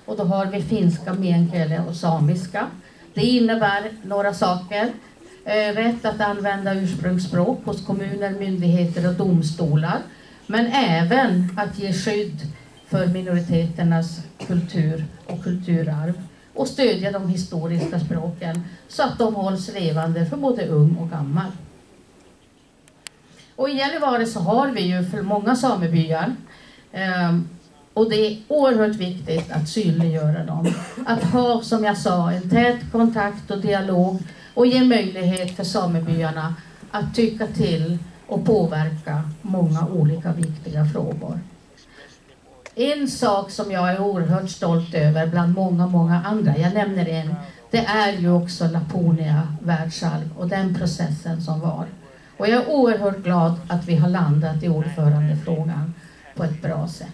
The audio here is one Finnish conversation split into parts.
Och då har vi finska, meänkieli och samiska. Det innebär några saker. Rätt att använda ursprungsspråk hos kommuner, myndigheter och domstolar. Men även att ge skydd för minoriteternas kultur och kulturarv. Och stödja de historiska språken så att de hålls levande för både ung och gammal. Och i Gällivare så har vi ju för många samebyar. Och det är oerhört viktigt att synliggöra dem. Att ha, som jag sa, en tät kontakt och dialog. Och ge möjlighet för samebyarna att tycka till och påverka många olika viktiga frågor. En sak som jag är oerhört stolt över bland många andra, jag nämner en, det är ju också Laponia världsalg och den processen som var. Och jag är oerhört glad att vi har landat i ordförandefrågan på ett bra sätt.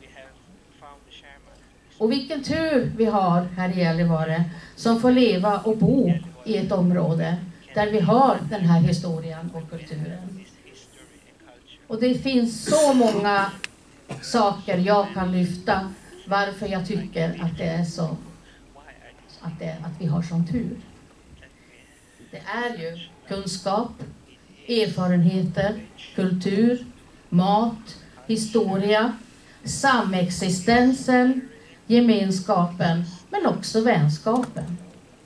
Och vilken tur vi har här i Gällivare som får leva och bo i ett område där vi har den här historien och kulturen. Och det finns så många saker jag kan lyfta varför jag tycker att det är så att vi har sån tur. Det är ju kunskap, erfarenheter, kultur, mat, historia, samexistensen, gemenskapen men också vänskapen.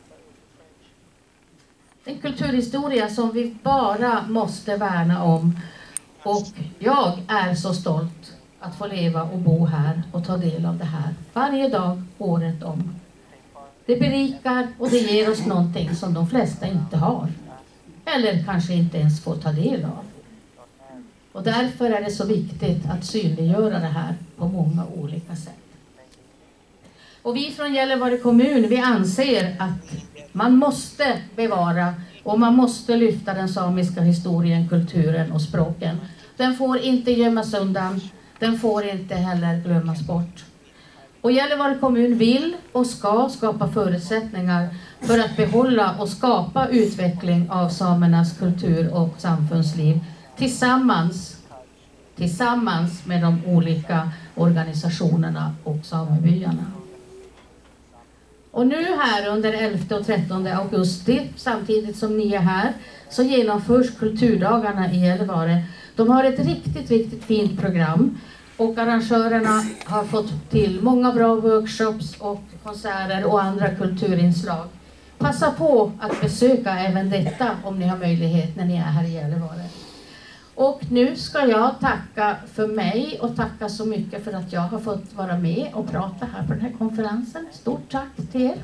En kulturhistoria som vi bara måste värna om, och jag är så stolt att få leva och bo här och ta del av det här varje dag, året om. Det berikar och det ger oss någonting som de flesta inte har. Eller kanske inte ens får ta del av. Och därför är det så viktigt att synliggöra det här på många olika sätt. Och vi från Gällivare kommun, vi anser att man måste bevara och man måste lyfta den samiska historien, kulturen och språken. Den får inte gömmas undan, den får inte heller glömmas bort. Och Gällivare kommun vill och ska skapa förutsättningar för att behålla och skapa utveckling av samernas kultur och samfundsliv tillsammans med de olika organisationerna och samebyarna. Och nu här under 11 och 13 augusti, samtidigt som ni är här, så genomförs kulturdagarna i Gällivare. De har ett riktigt fint program. Och arrangörerna har fått till många bra workshops och konserter och andra kulturinslag. Passa på att besöka även detta om ni har möjlighet när ni är här i Gällivare. Och nu ska jag tacka för mig och tacka så mycket för att jag har fått vara med och prata här på den här konferensen. Stort tack till er.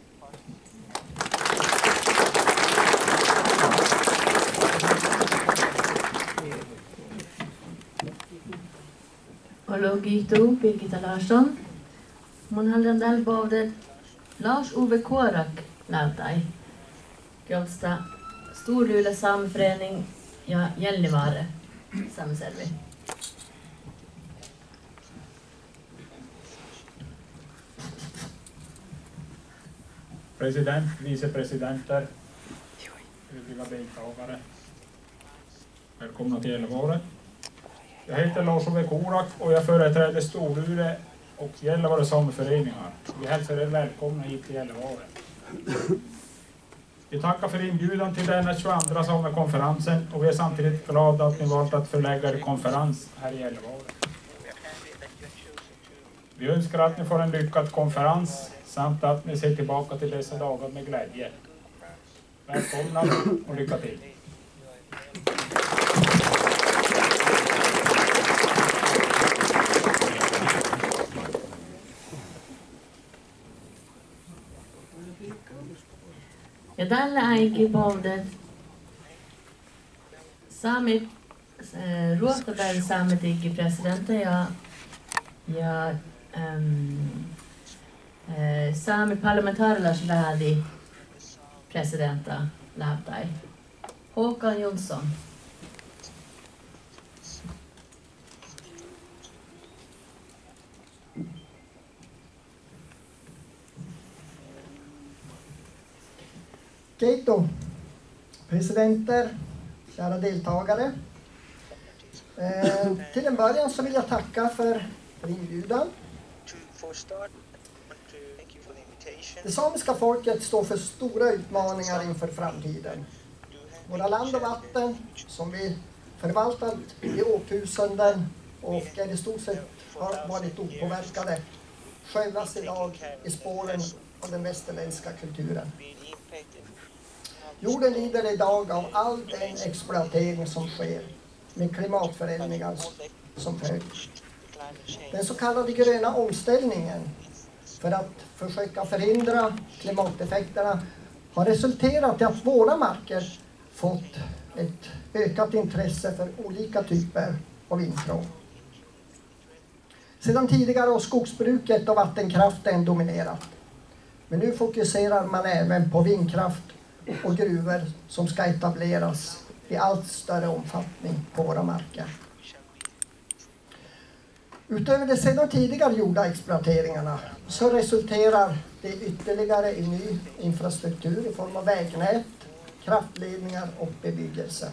Ologito Birgitta Larsson. Mun hallindan baudet Lars-Ove Kårak lähtäi, josta Storlyle sameförening ja Gällivare samservi. President, vicepresidenter, övriga deltagare. Välkomna till Gällivare. Jag heter Lars-Ove Kårak och jag företräder Storlyle och Gällivare sameföreningar. Vi hälsar er välkomna hit till Gällivare. Vi tackar för inbjudan till denna 22:a samekonferensen och vi är samtidigt glada att ni valt att förlägga er konferens här i Gällivare. Vi önskar att ni får en lyckad konferens samt att ni ser tillbaka till dessa dagar med glädje. Välkomna och lycka till! Ja tällä ainakin baudet Saami ruohtapäivän saametiikki presidentti ja Saami parlamentaarilaisvädi presidenta lähtäi. Håkan Jonsson. Keito, presidenter, kära deltagare. Till en början så vill jag tacka för inbjudan. Det samiska folket står för stora utmaningar inför framtiden. Våra land och vatten som vi förvaltat i årtusenden och i stort sett har varit opåverkade skövlas idag i spåren av den västerländska kulturen. Jorden lider idag av all den exploatering som sker med klimatförändringar som följd. Den så kallade gröna omställningen för att försöka förhindra klimateffekterna har resulterat i att våra marker fått ett ökat intresse för olika typer av intrång. Sedan tidigare har skogsbruket och vattenkraften dominerat. Men nu fokuserar man även på vindkraft och gruvor som ska etableras i allt större omfattning på våra marker. Utöver de sedan tidigare gjorda exploateringarna så resulterar det ytterligare i ny infrastruktur i form av vägnät, kraftledningar och bebyggelse.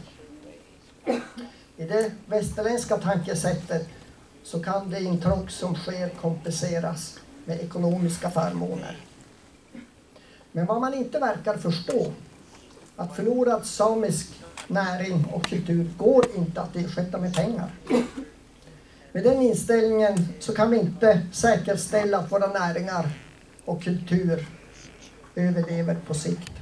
I det västerländska tankesättet så kan det intrång som sker kompenseras med ekonomiska förmåner. Men vad man inte verkar förstå, att förlorad samisk näring och kultur går inte att ersätta med pengar. Med den inställningen så kan vi inte säkerställa att våra näringar och kultur överlever på sikt.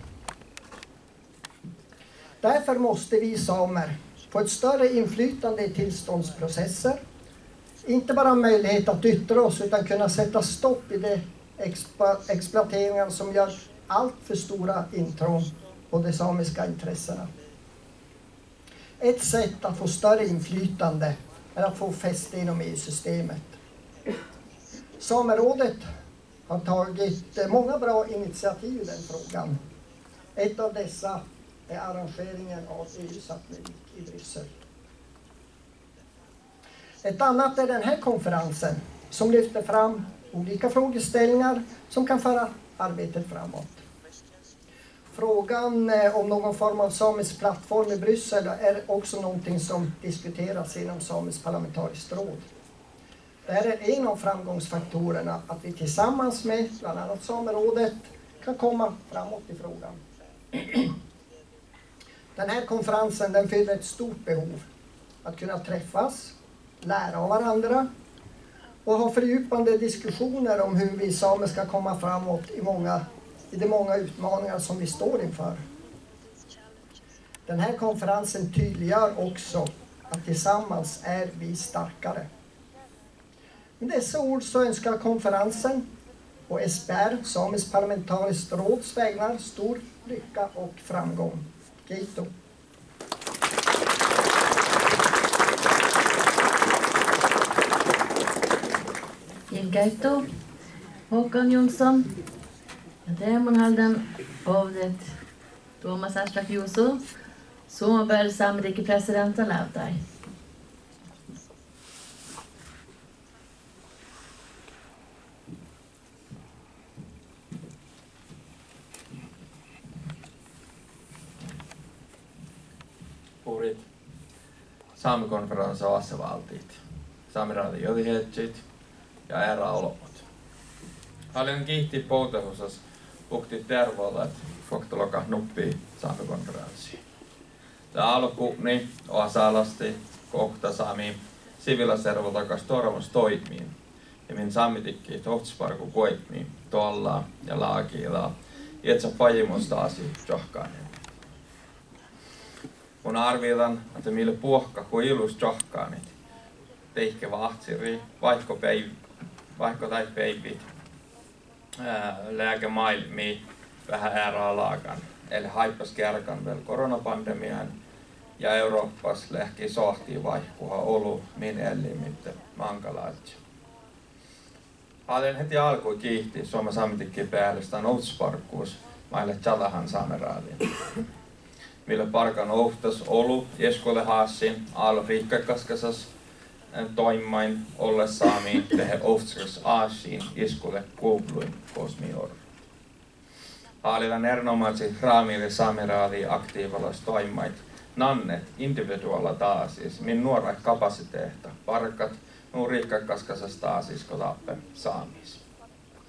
Därför måste vi samer få ett större inflytande i tillståndsprocesser. Inte bara möjlighet att yttra oss utan kunna sätta stopp i de exploateringar som gör allt för stora intrång på de samiska intressena. Ett sätt att få större inflytande är att få fäste inom EU-systemet. Samerådet har tagit många bra initiativ i den frågan. Ett av dessa är arrangeringen av EU-satellit i Bryssel. Ett annat är den här konferensen som lyfter fram olika frågeställningar som kan föra arbetet framåt. Frågan om någon form av samisk plattform i Bryssel är också någonting som diskuteras inom Samiskt parlamentariskt råd. Det här är en av framgångsfaktorerna att vi tillsammans med bland annat Samerådet kan komma framåt i frågan. Den här konferensen den fyller ett stort behov att kunna träffas, lära av varandra och ha fördjupande diskussioner om hur vi samer ska komma framåt i de många utmaningar som vi står inför. Den här konferensen tydliggör också att tillsammans är vi starkare. Med dessa ord så önskar konferensen och SPR, Samiskt parlamentariskt råds vägnar, stor lycka och framgång. Keito. Ilkeitto, Håkan Jonsson. Ja teemun haldan ovdet Tuomas Astrak Juuso, Suomen Saamitikin presidentin lähtäi. Puhurit Saamikonferenssin osavaltiit, Saamiraadin jotihetsit ja ära-olot. Paljon kiitti poutahusas puhti terveellä, foktoloka nuppii Saamikonferenssiin. Tämä alkuuni osalasti kohta Saami sivilaservo takas torvas toimiin. Ja min saamitikki tohtsparku koitmiin tuolla ja laakilla. Ietsä pajimusta asia johkainen. Kun arvioidaan, että mille puhka kun ilus johkaanit, teihke vahtsiri, vaikka tai peipit, lääkemaailmi vähän äärää laakan. Eli haippas kärkan vielä koronapandemian ja Eurooppas lähki sohtii vaihkuha olu min elimitte mankalaatsi. Paljon heti alkoi kiihti Suomen Saamitikkiin päällystään outsparkkuus maille Chalahan saameraaliin. Millä parkan ohtas olu Eskolle haassin aalo riikkakaskasas toimimain olle Saamiin tehe ohtskas aasiin Eskolle kuupluin kosmior. Haalilan erinomaisesti raamille saameraali aktiivalas toimimait nannet individuaalla taasis min nuora kapasiteehta parkat nuu riikkakaskasas taasis kotappe saamis.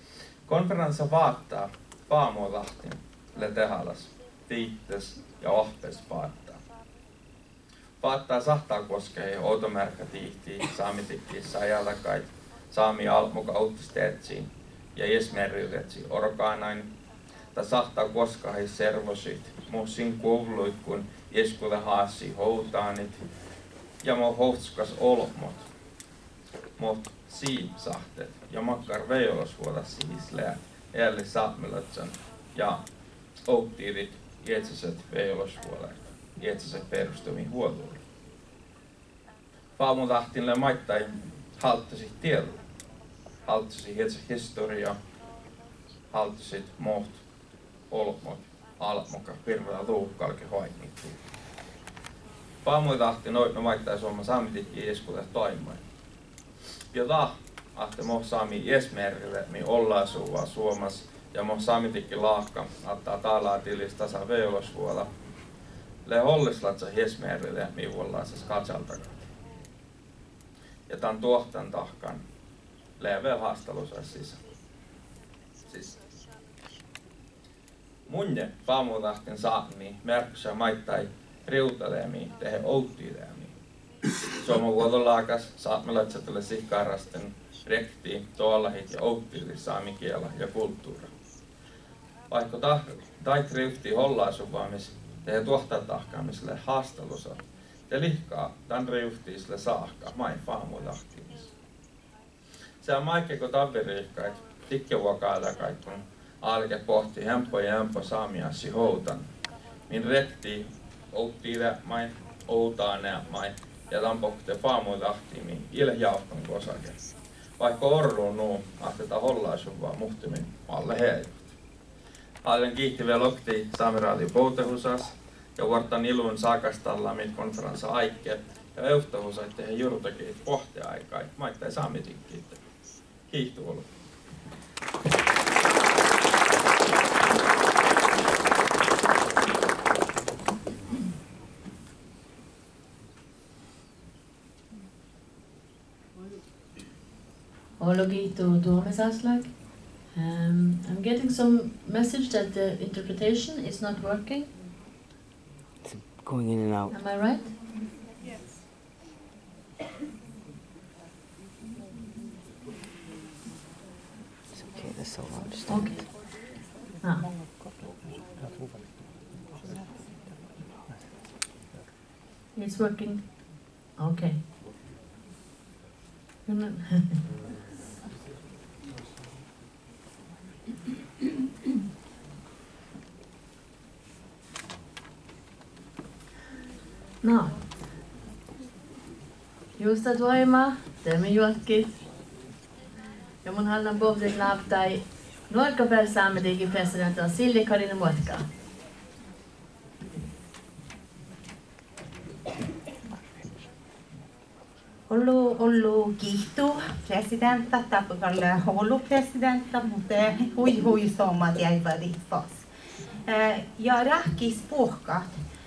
Konferenssa vaattaa Paamuolahtin letehalas, tiittes ja ohpes vaattaa. Vaattaa sahtaa koskee ja outomärkä tiihtii saamitikkissä ajalakait Saami almuka uutisteetsiin ja jesmerryletsi orgaanain. Ta sahtaa koskahi servosit, musin kuvluit kun jeskulle haasi houtaanit ja mo hohtskas olmot. Mot siipsahtet ja makkar veiolosvuoda siis lää eli saamelaitsan ja ouktiirit ietsäset veiolosvuoda ietsäset perustumi huoluille. Paamulahtinle maittain halttasi tiellä, halttasi ietsä historia, halttasit moht, olmot, almoka, pirvellä luukkalke hoinikki. Paamulahti noitno maittain Suomen saamitikki ieskulle toimain. Ja ahte mo saami jesmerille mi ollaan suvaa Suomas ja mo saamitikki laakka ottaa taalaa tilis tasa veolosvuola. Le hollislatsa jesmerille mi ollaan siis katsaltakat. Ja tämän tuohtan tahkan level haastelussa siis. Munne Paamulahten saami merksä maittai riutaleemi tehe outtiileemi. Suomen vuodolaakas saamelaisille sihkaarasten rekti, toalahit ja outtiili saamikiela ja kulttuura. Vaikka tait riuhti hollaasuvaamis tehe tuohtatahkaamiselle haastelussa, te lihkaa tämän riuhtiiselle saakka main Paamulahtimis. Se on maikkeeko tavirihkait, tikkevuokailakait kun alke pohti hempo ja hempo saamiassi houtan. Min rekti outtiile main outaane main ja tampokte Paamulahtimin ilhjaahton kosake. Vaikka orruun nuu, ahteta hollaasuvaa muhtimin alle heidät. Allen kiihti vielä lokti saamiraali poutehusas ja vuortan ilun saakastalla mit konferenssa aikke ja euhtahusait tehe juurtakiit pohtiaikai, maittai saamitikkiit. Kiihtu ollut. Ologitu Tuomisaslag. I'm getting some message that the interpretation is not working. It's going in and out. Am I right? Yes. It's okay, that's so loud. Just Okay. Now. It's working. Okay. No. Justa toima, teemme juotkit. Ja mun hallan bohdek naaptai Norkapäl saamedikin presidentti on Silja Karina Muotka. Ollu kiihtu presidentta, tapakalle ollu presidentta, mutta hui sommat jäivät fas. Ja rahkis puhkat.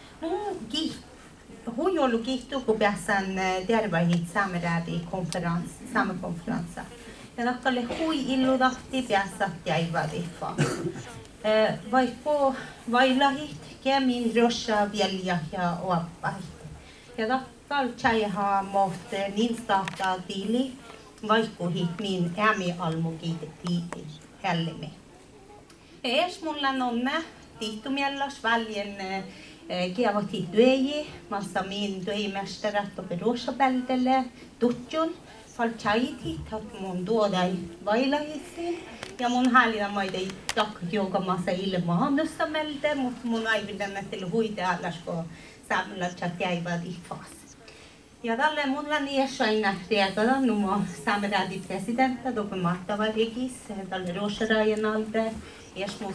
Hui ollu kiihtu, kun pääsän tervahit saameräädi saamekonferenssa. Ja nakkalle hui illudahti pääsät jäivät fas. Vaikka vailahit, kemin rossa vielä ja oppahit. Ja kaltsaihaa mohte niin startaa tili, vaikkuhit min ämi almugit hällime. Es mulla nonne tihtumiellas väljen kiavati työji, massa min työmästärat och berosabeldelle tutjun, faltsaiti, att mun tuodai vailahisi. Ja mun häälillä maidei takkiuka massa ilmaannussa melde, mutta mun aividenne til huite allas, kun saamelatsa jäivät ifas. Ja tälle mulla niessäinä riekalla numo saameraadi presidentta dope mahtava regis tälle rosharajan alde esmus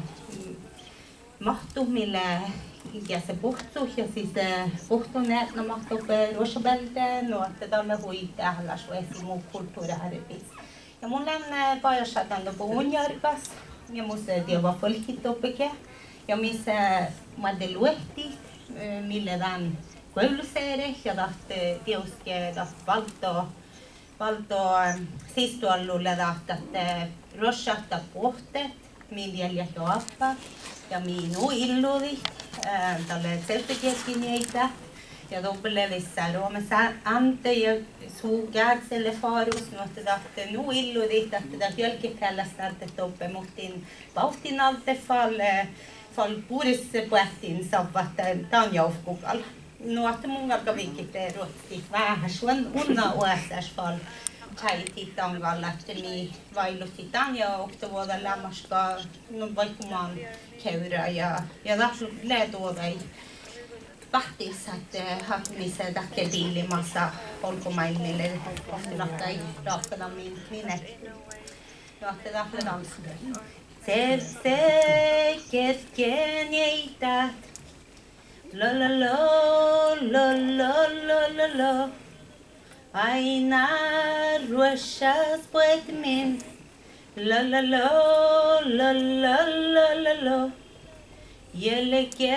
mahtu mille ja se puhtu ja siis puhtu näetna mahtu roshabelde no että tälle hui tähllä suesi muu kulttuuriharjoitus. Ja mulla on pajossatan dope unjarkas ja musta dieva folkit dopeke ja missä madde luehti mille dan kouluseere ja tahti tiuske valto sistuallulle tahtat rosatta pohtet, min jäljet ja appa, ja minu illudit, tälle selfiekineitä, ja dobbelevissa roomassa ante ja suukäkselle farus, mutta että nu illudit, että jälkipäällästä, että toppe muhtin pauhtin alte fall purispuettin savvatta tämän joukukalla. No, että mun alkaa vinkitteen ruotsi vähän suon unna oäsäs fall taitit angalla, että niin vailutti tämän ja oktovuoda lämmäskaa no vaikumaan käyrä ja tässä lähtuodai vahtissa, että hakemisen takia diilimassa olkomailille lahtai rahkana minne. Lahtai tanskuja. Se kesken jäität. La la la la la la la la. Aina ruotsas poetmin. La la la la la la la la. Jälke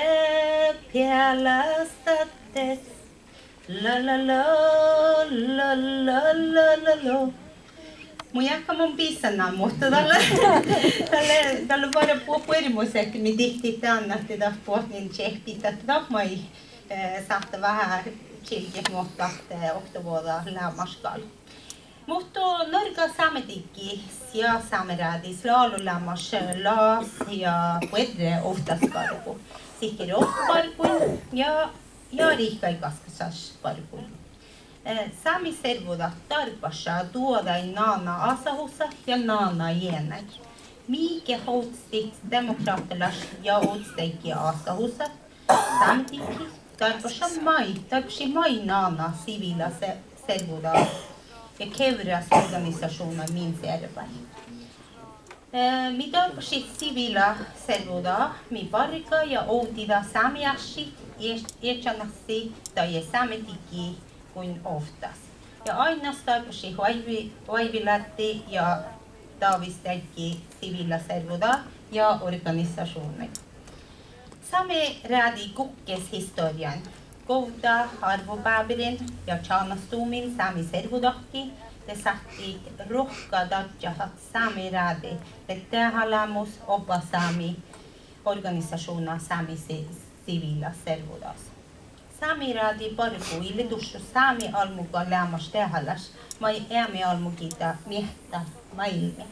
pialastates. La la la la la la la la. Mun jakkamon pisana, mutta tällä voidaan puhua puolimuseeksi, me tihti tänne, että puhut niin tsehpit, että tahmai saattaa vähän tsilkkiä muuttaa oktovuoda lämmaskalla. Mutta Norga saametikki ja saamerädis laululämmas laas ja puedre oftast parku. Sikkeri parkuin ja riikkaikaskasas parkuin. Saami servoda tarpassa tuoda i nana asahusa ja nana jenäk. Mikä houstit demokraattilas ja oudsteikki asahusa. Samtidigt tarpassa mai nana sivila servoda ja kevras organisationer min servar. Mi tarpassa sivila servoda mi parika ja oudida saamiasit etsanassi tai saametikki kuin oftas. Ja aina starpasi hoivilatti ja tavistäkki sivillä servoda ja organisationer. Sami räädi kukkes historian. Kouta arvopäivirin ja tjanastumin Saami servodakki. Te sahti rohkadadjahat Saami räädi. Te tehalamus opa Saami organisationa Saami sivillä servodas. Saami raadi parku illitussu Saami almuka lämmas tehallas, mai äämi almukita miehtä maailmi.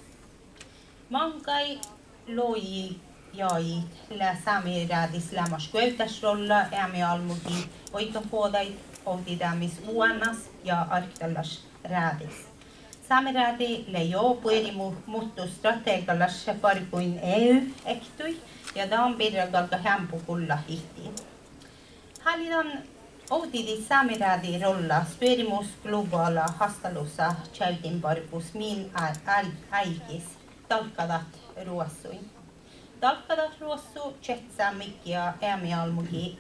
Mankai loi jai lä Saami raadis lämmas köytäsrolla äämi almuki oitopuodait ovdidamis uannas ja arktallas raadis. Saami raadi le jo puerimu muuttu strategallas parkuin EU ektui ja daan pirragalka hämpukulla hihtiin. Hallitan oudidi Saami-raadi rolla sperimus globaala hastalussa tjältin parkus min aikis talkadat ruossuin. Talkadat ruossu tjetsa mikkiä äämialmugi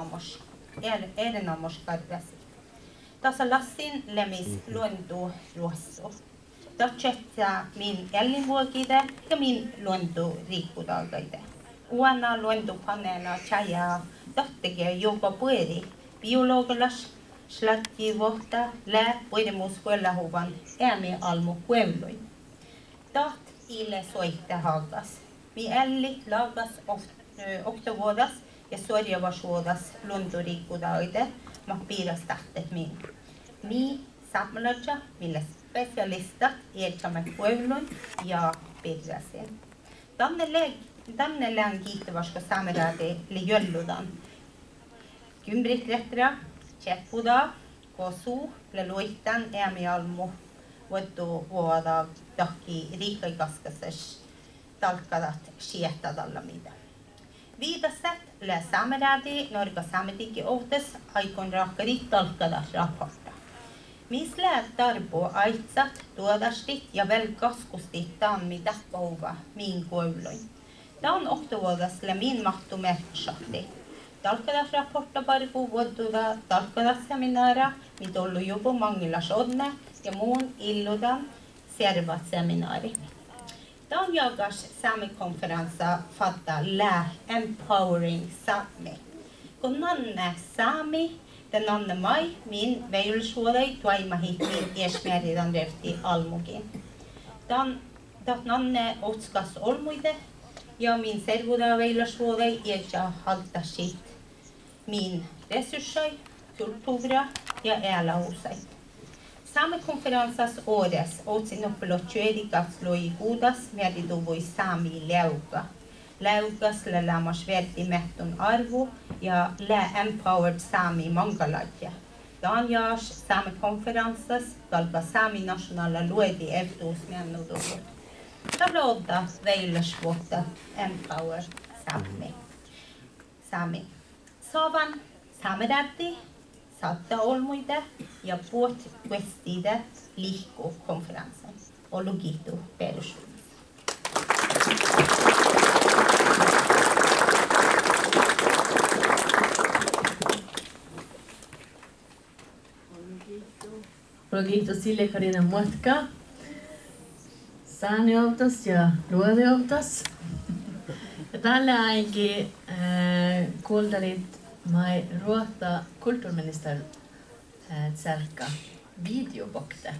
erinomus karvasi. Tasa lassin lemis luontu ruossu. Tjetsa min elinvuokide ja min luontu riikkudalgaide. Uana luontopaneena tjajaa tohtekee joka pueri biologilas slattivuotta lää puerimuskuellahuvan äämi almu kuevluin. Taht ille soitte hagas. Mi älli lagas oktovuodas ja suorjavasvuodas luontoriikkudaide piiras tahtet min. Mi samlaja mille specialistat erkämät kuevluin ja pirrasin. Tänne lään kiittäväskö Saami-raadi li jölludan. Kymbrit rettra, tjeppuda, kosu, le luittan äämialmu, voittu vuoda takki riikkaikaskasas talkadat siettadalla mitä. Viidaset le Saami-raadi Norga saametikki ohtes aikon rahkarit talkadat raporta. Mis lää tarpo aitsat, tuodastit ja vel kaskustit taanmi tahkouva min kuuluin. Tämä on oktovuodessa min mahtumerkshahti. Talkadas-raportta parku vuotuda talkadas-seminaara, mitä on ollut joku mangilla sodne ja muun illudan servat seminaari. Tämä on jakas Saami-konferenssa fatta lää Empowering Saami. Kun nanne Saami, den nanne mai min veilsuodai tuaimahit min esmeridan rehti almukin. Tämän Tatnanne otskas olmuide ja min servoda veilasvuodei ja halta shit min resurssai, kulttuuria ja äälausai. Samekonferenssas åres otsinopelot juedikats loi huudas miedituvui Saami leuka. Leukas la lamas vertimettun arvo ja la empowered Saami mangalatja. Danjas Samekonferenssas kalka Saami nationala luedi evtuusmiannuduvut. Tavlodda veilasvuotta empower Saami. Saavan Saamerätti saattaa olmuide ja puot questide liikku konferensen och logitu perustus. Logitu sille Karina Muotka. Saaniautas ja luodiautas. Ja tällä ainakin kuuntelit mai ruotta kulttuurminister Tserka videobokte.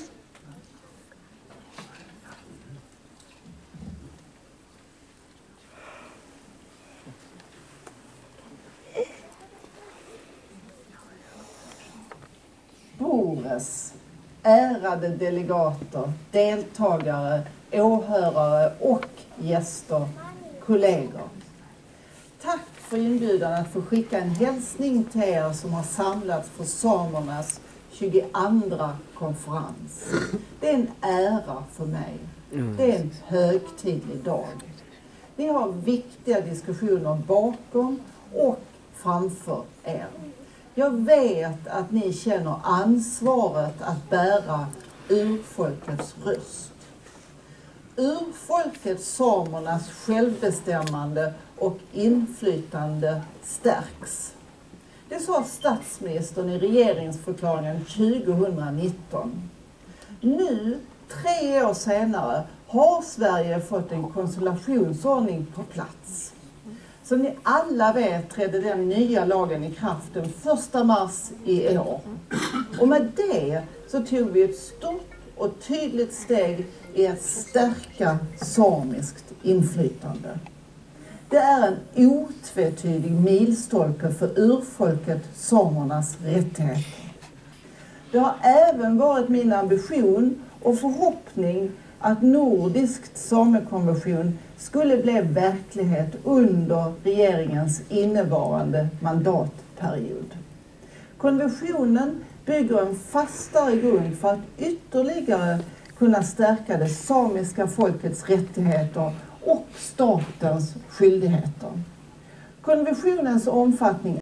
Bores, ärade delegater, deltagare, åhörare och gäster, kollegor. Tack för inbjudan att få skicka en hälsning till er som har samlats för samernas 22:a konferens. Det är en ära för mig. Det är en högtidlig dag. Ni har viktiga diskussioner bakom och framför er. Jag vet att ni känner ansvaret att bära urfolkets röst. Urfolket samernas självbestämmande och inflytande stärks. Det sa statsministern i regeringsförklaringen 2019. Nu, 3 år senare, har Sverige fått en konsultationsordning på plats. Som ni alla vet trädde den nya lagen i kraft den 1 mars i år. Och med det så tog vi ett stort och tydligt steg i att stärka samiskt inflytande. Det är en otvetydig milstolpe för urfolket samernas rättigheter. Det har även varit min ambition och förhoppning att nordiskt samekonvention skulle bli verklighet under regeringens innevarande mandatperiod. Konventionen bygger en fastare grund för att ytterligare kunna stärka det samiska folkets rättigheter och statens skyldigheter. Konventionens omfattning